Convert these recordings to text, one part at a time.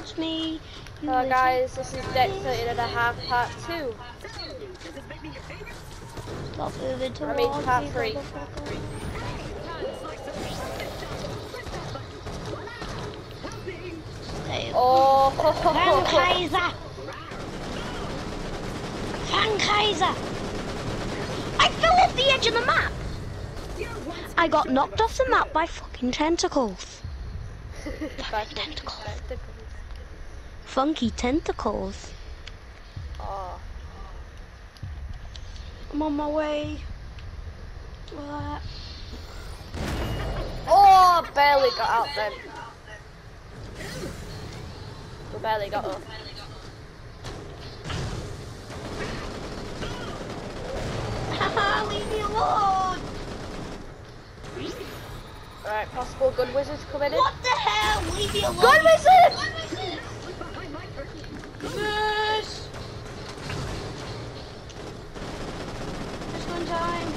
lost me. Hello guys, this is Deck 13.5 part 2. Stop moving towards I mean part 3. Oh, Kaiser! Kaiser! I fell off the edge of the map! I got knocked off the map by fucking tentacles. Funky tentacles. Oh. I'm on my way. Oh, barely got out then. We barely got up. Haha, leave me alone! Alright, possible gun wizards coming in. What the hell? Leave me alone! Gun wizard! Yes! Just one time.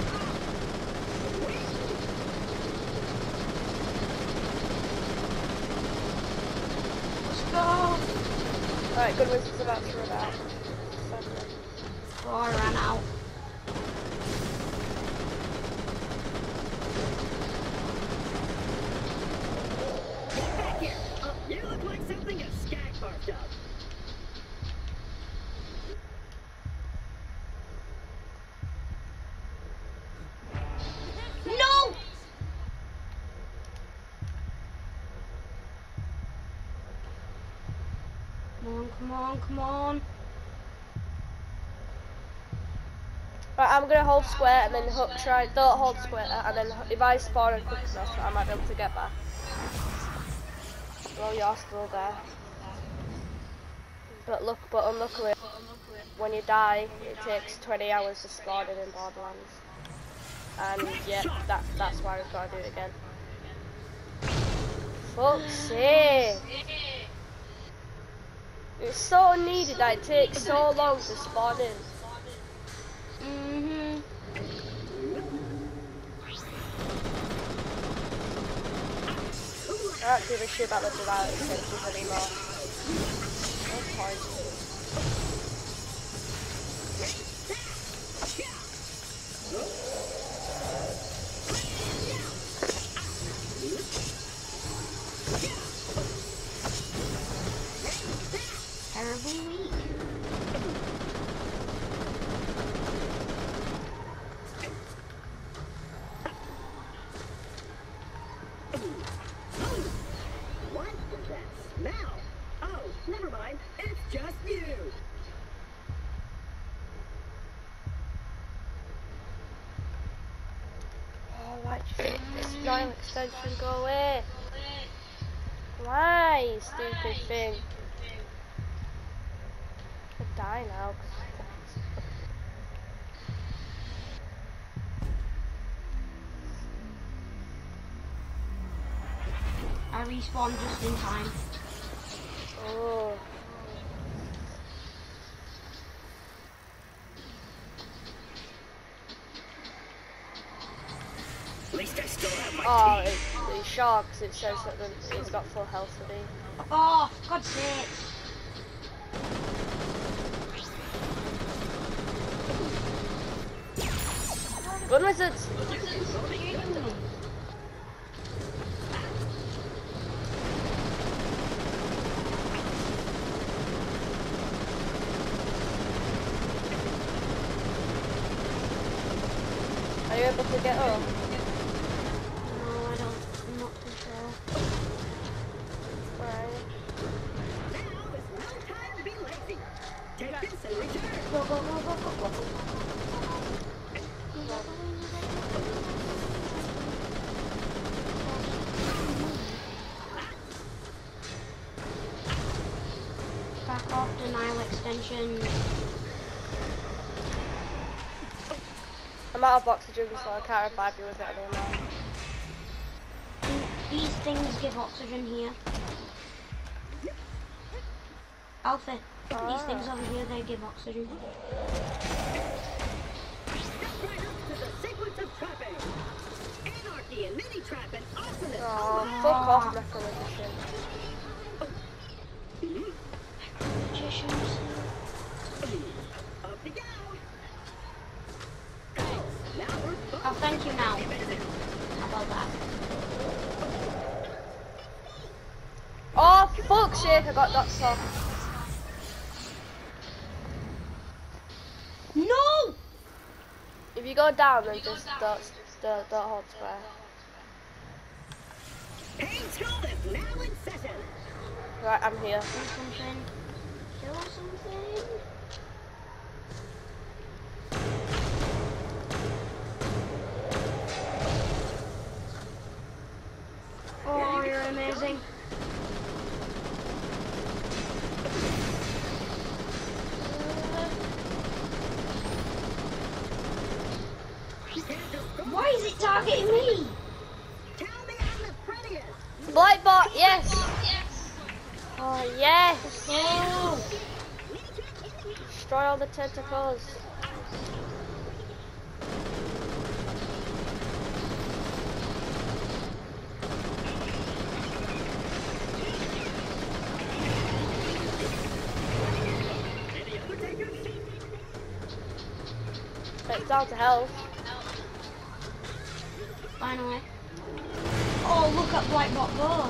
Let's go! Alright, gun wizard's about to run out. Oh, I ran out. You look like something a skag barfed up. No! Come on, come on. Right, I'm gonna hold square and then hook try. Don't hold square and then if I spawn and quick enough, I might be able to get back. Well, you're still there. But unluckily, when you die, it takes 20 hours to spawn in Borderlands. And yeah, that's why we've got to do it again. Fuck's sake! It's so unneeded that it takes so long to spawn in. I don't give a shit about the Delilah extensions anymore. No point. Terribly weak. What was that smell? Oh, never mind. It's just you. Oh, why'd you make this Delilah extension go away? Why, you stupid thing? I die now. I respawned just in time. Oh. At least I still have my Oh, it's sharks. It says that it's got full health today. Oh, for God's sake. Gun wizards! Are you able to get up? No, I don't. I'm not too sure. Right. Now is no time to be lazy. Take this and return. Go, go, go, go, go, go. Back off, denial extension. I'm out of oxygen, so I can't revive you with it anymore. These things give oxygen here. Alpha, these things over here, they give oxygen. Step right up to the sequence of trapping. Anarchy and mini trap and awesomeness. Oh, fuck off, Mecha Magician. now. How about that? Oh, fuck's sake, I got that soft. No! If you go down, then just don't hold square. Paint Skull is now in session. Right, I'm here. Do something. Kill something. Oh, you're amazing. Why is it targeting me? Tell me I'm the prettiest. Blightbot, yes! Oh, yes! Oh. Destroy all the tentacles. It's down to health. Finally. Oh, look at Blightbot go.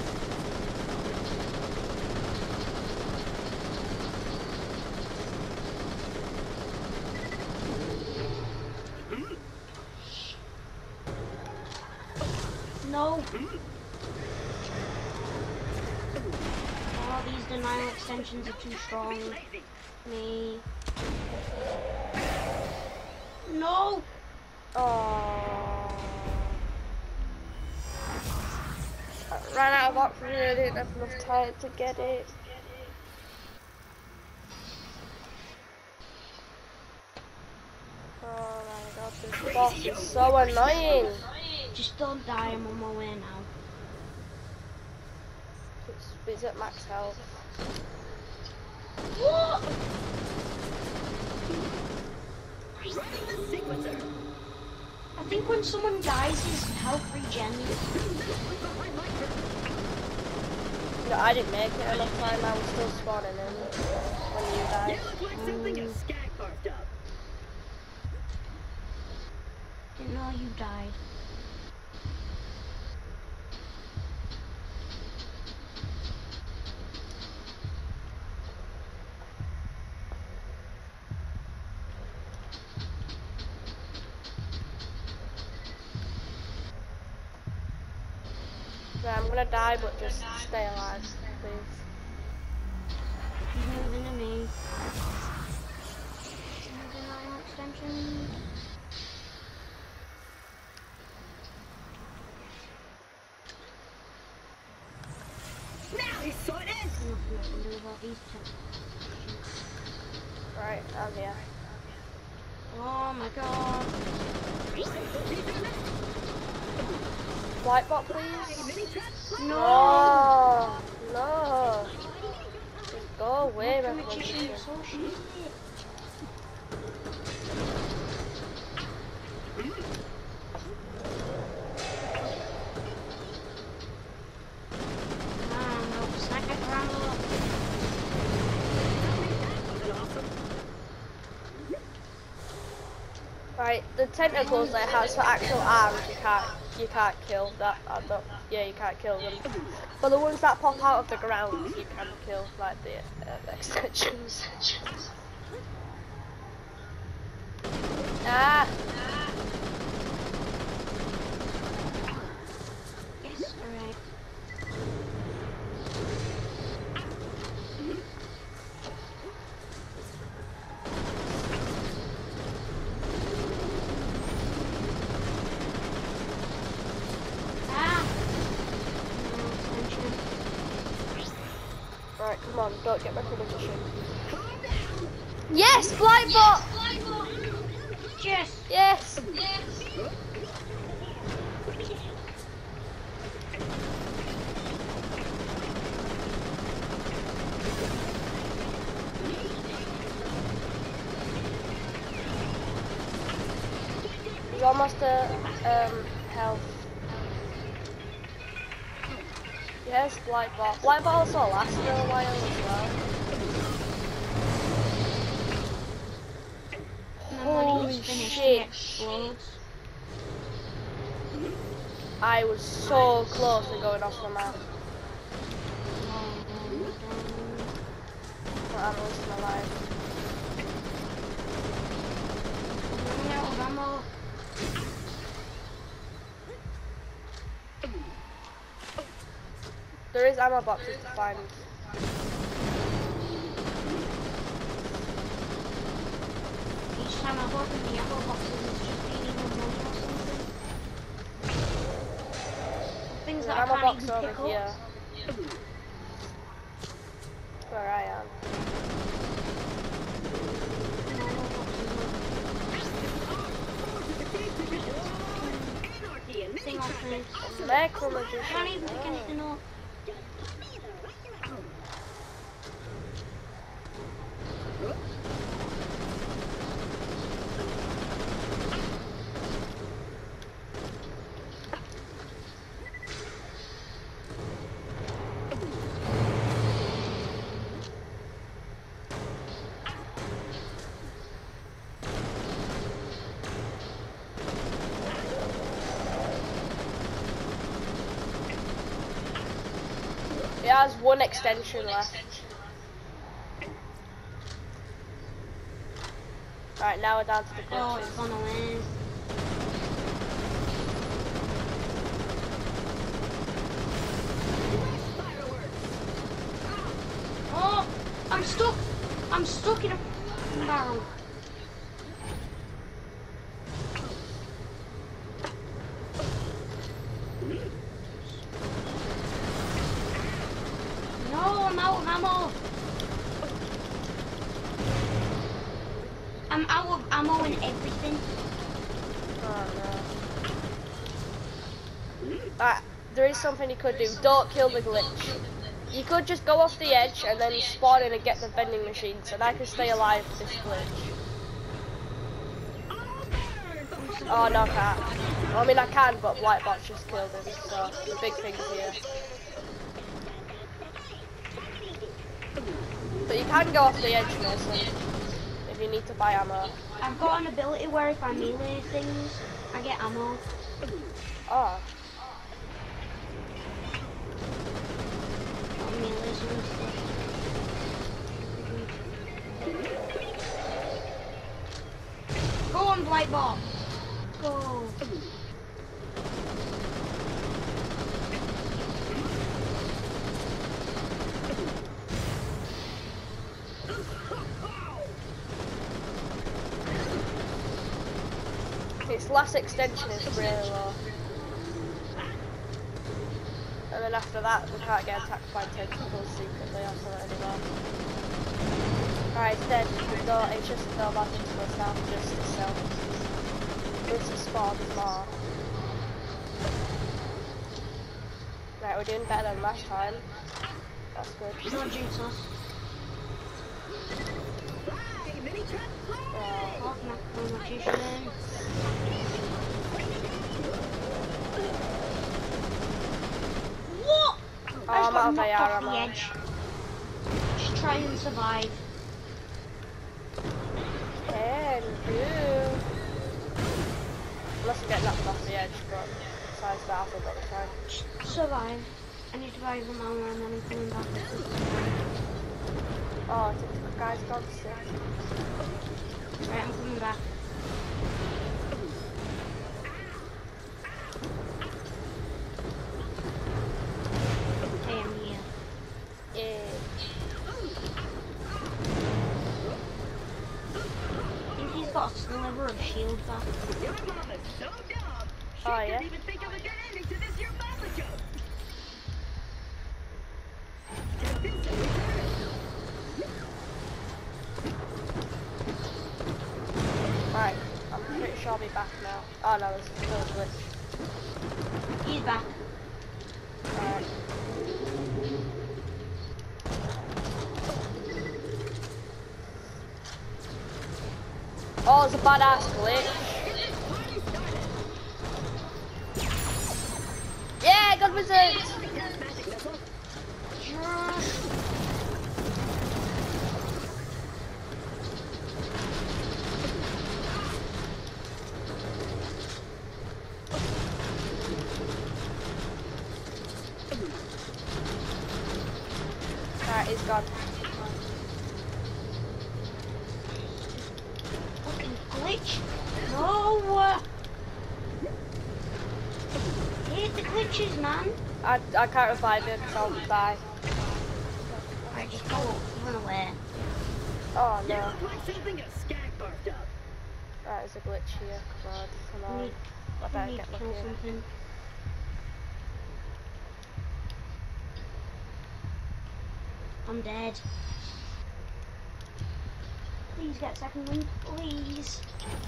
No. Oh, these denial extensions are too strong. Me. No. Oh. I ran out of oxygen, I didn't have enough time to get it. Oh my god, this boss is so annoying. Just don't die, I'm on my way now. It's at max health. What? I think when someone dies, his health regens. No, I didn't make it enough time, I was still spawning in when you died. Now it's like something a skag carved up. Didn't know you died. Yeah, I'm gonna die, but just stay alive, please. He's moving to me. Denial extension. Now he's sorted. Nothing I can do about these two. Right, I'm here. Oh my god. Blightbot, please. No! Oh, no. Just go away, The my magician magician. is so shit. Ah, no, sniper ammo. Right, the tentacles that has for actual arms, you can't kill that. Yeah, you can't kill them. But the ones that pop out of the ground, you can kill, like the extensions. Ah! Yes, alright. Ah! No, extension. Right, come on, don't get my magician. Yes, Blightbot! Yes! Yes! He's almost at health. Yes, Blightbot. Blightbot also lasts for a while as well. And then when Holy he's finished, he shit. explodes. I was so close to going off the map. But I'm wasting my life. There is ammo boxes to find. Each time I open the ammo boxes, it's just feeding them money or something. Things that I Ammo can't box even over pick here. up. Where I am. Thing on things. Macro magician. Can't even pick anything up. It has one extension left. Right, now we're down to the Oh, it's glitches. gone away. Oh, I'm stuck. I'm stuck in a barrel. No, I'm out of ammo. I'm out of ammo and everything. Oh no. Right, there is something you could do. Don't kill the glitch. You could just go off the edge and then spawn in and get the vending machines, and I can stay alive with this glitch. Oh no, I can't. I mean I can, but Blightbot just killed him, so the big thing's here. But you can go off the edge, Mason, if you need to buy ammo. I've got an ability where if I melee things, I get ammo. Oh. Got melee and stuff. Go on, Blightbot. Go. Its last extension is really low. And then after that, we can't get attacked by tentacles secretly or something anymore. Alright, it's dead. It's just go back into the south, just itself. It's a spawn more. Right, we're doing better than last time. That's good. Don't jinx us. Oh, macro magician. What? Oh, I I'm just got out of knocked AR off the ammo. edge. Just try and survive. Can do. Unless we get knocked off the edge, but besides that, I've got the time. Just survive. I need to buy some ammo and then I'm coming back. Oh, I think the guy's gone sick. Right, I'm coming back. I am here. Yeah. I think he's got a sliver of shield back. Your mama's so dumb. She Oh, yeah? couldn't even think of a good ending to this your mama joke. Right, I'm pretty sure I'll be back now. Oh no, there's still a glitch. He's back. Alright. Oh, it's a badass glitch. Yeah, got wizard! Alright, he's gone. Fucking glitch. No! Hate the glitches, man. I can't revive him, so I'll die. Alright, just go. Run away. Oh You no. look like something a skag barfed up. Right, there's a glitch here. Come on, come on. I I better need get to kill lucky. something. I'm dead. Please get second wind, please.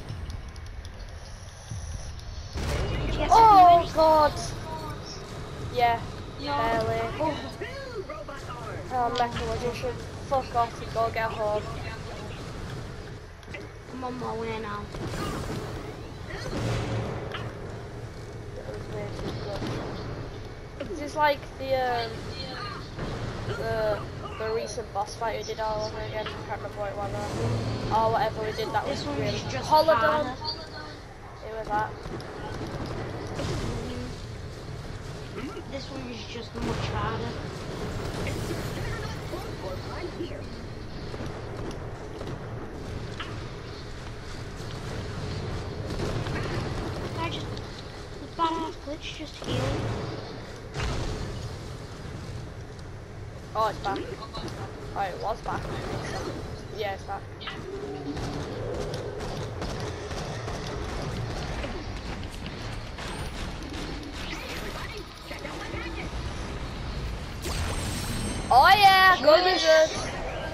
Did you get Oh second wind? god! Yeah, No. barely. Oh, Two robot arms. Oh, Mecha Magician, fuck off and go get home. I'm on my way now. That was way too good. This is like the recent boss fight we did all over again. I can't remember what it was. Or whatever we did. That was This one really is just Holoden. harder. It was that. This one is just much harder. It's your standard close I'm here. I just the badass glitch just healed. Oh, it's back. Oh, it was back. Yeah, it's back. Oh yeah, good wizard.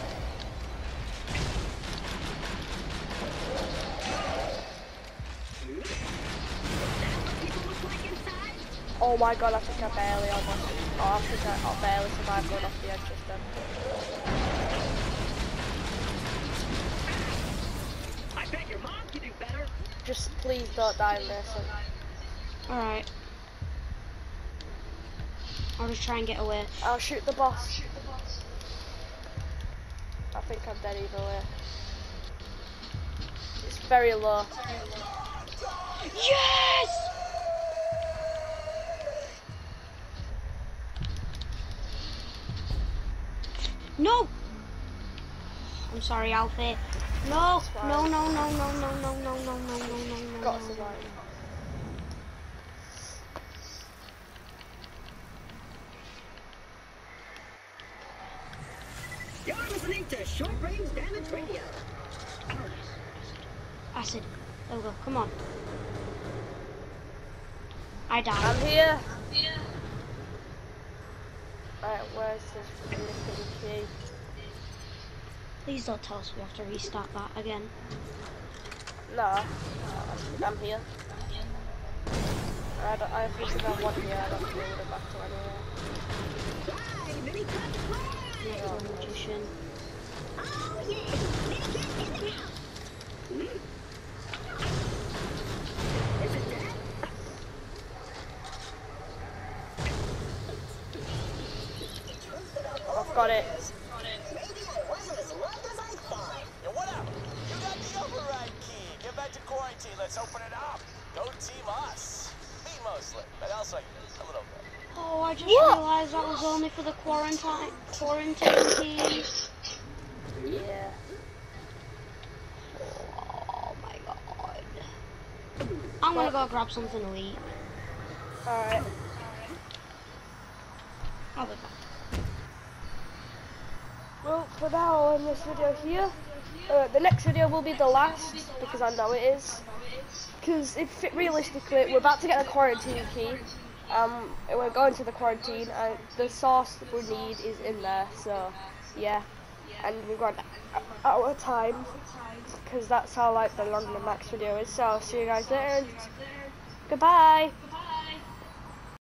Oh my god, I think I barely almost. Oh, I think I barely survived going off the edge just then. I bet your mom can do better. Just please don't die, Mason. Alright. I'll just try and get away. I'll shoot the boss. I think I'm dead either way. It's very low. Yes! No! I'm sorry, Alfie. No! No, no, no, no, no, no, no, no, no, no, no, Got no. to survive. You're listening to Short Range Damage Radio. Acid. There we go. Come on. I died. I'm here. Right, where's this flipping key? Please don't tell us we have to restart that again. No, I'm here. I think I want here. I don't feel it back to anywhere. Hey, mini cut play! Mecha Magician. Oh yeah! Mini cut in the house! Is it dead? I've got it. Maybe it wasn't as rough as I thought. Yo, what up? You got the override key. Get back to quarantine. Let's open it up. Go team us. Me mostly, but also a little bit. Oh, I just realised that was only for the quarantine key. Yeah. Oh my god. I'm gonna go grab something to eat. Alright. I'll be back. Well, for now I'll end this video here. The next video will be the last, because I know it is. Because realistically, we're about to get the quarantine key. We're going to the quarantine, and the sauce we need is in there, so yeah. And we've got our time, because that's how like the London Max video is. So I'll see you guys later. Goodbye.